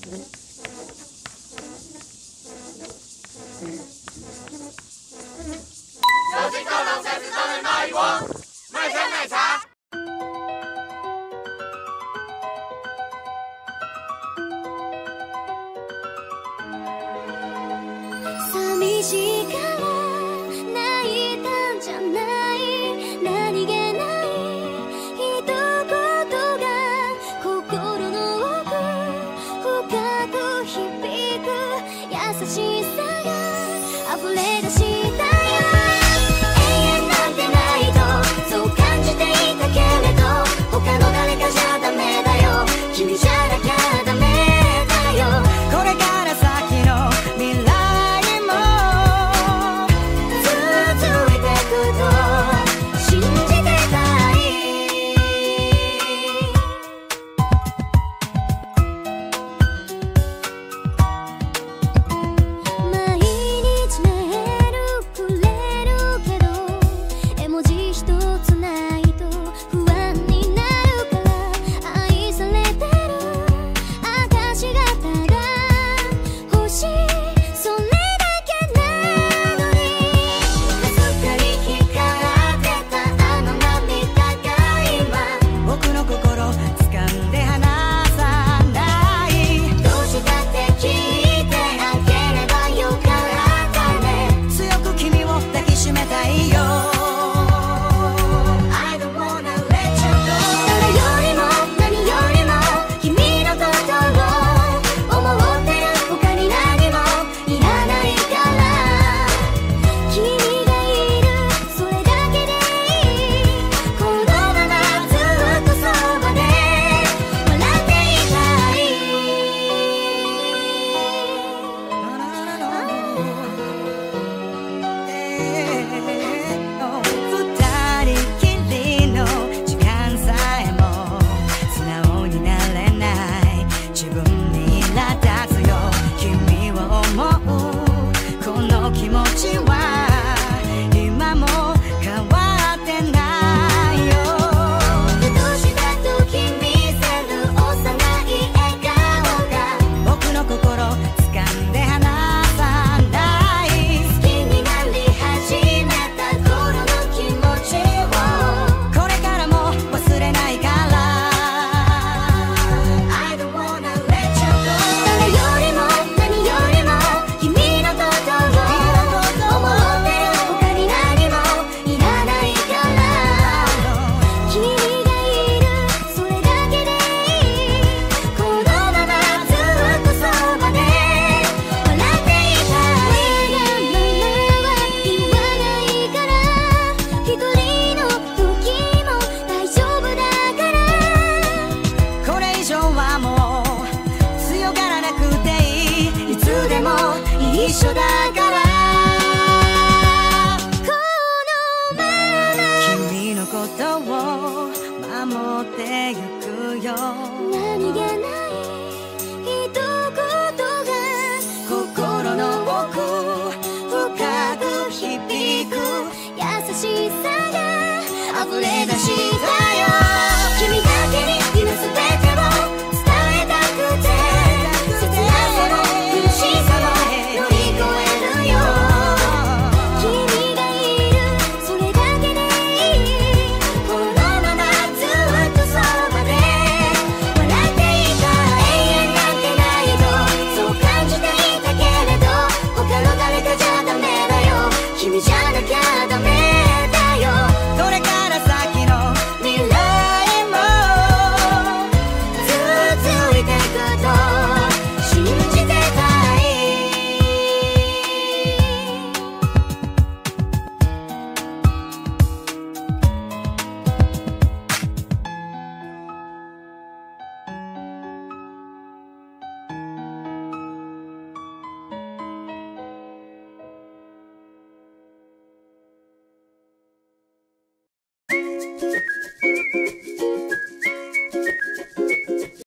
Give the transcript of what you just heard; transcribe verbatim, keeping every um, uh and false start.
有经过农才知道的那一窝，麦香奶茶。 寂しいから泣いたんじゃない、何気ない一言が心の奥深く響く、優しさが溢れ出したよ。永遠なんてないとそう感じていたけれど、他の誰かじゃダメだよ、君じゃなきゃダメだよ。これから先の未来一緒だからこのまま君のことを守ってゆくよ。何気ない